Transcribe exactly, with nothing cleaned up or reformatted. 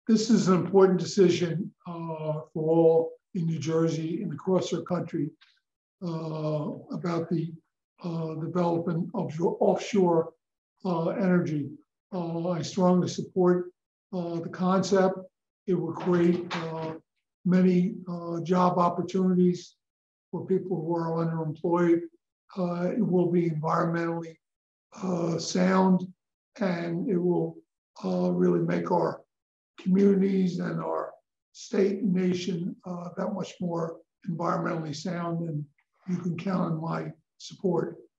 this is an important decision uh, for all in New Jersey and across our country uh, about the uh, development of offshore uh, energy. Uh, I strongly support uh, the concept. It will create uh, many uh, job opportunities for people who are underemployed. Uh, it will be environmentally uh, sound, and it will uh, really make our communities and our state and nation uh, that much more environmentally sound, and you can count on my support.